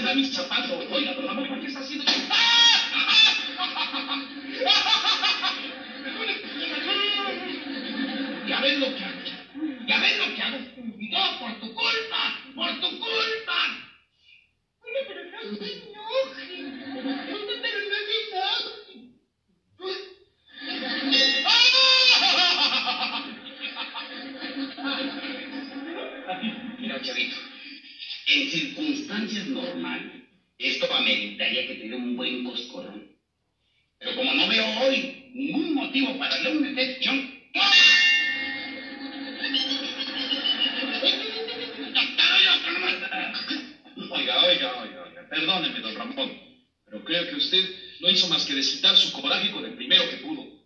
está mi zapato? Oiga, don Ramón, ¿por qué está haciendo eso? Ya ves lo que hago. Ya ves lo que hago. Y todo por tu culpa. Por tu culpa. Oye, pero no se enoje. Pero no se enoje. Mira, chavito, en circunstancias normales, esto ameritaría que te dé un buen coscorrón. Pero como no veo hoy ningún motivo para darle una excepción, ¡toma! Oiga, perdóneme, don Ramón, pero creo que usted no hizo más que desquitar su coraje con el primero que pudo.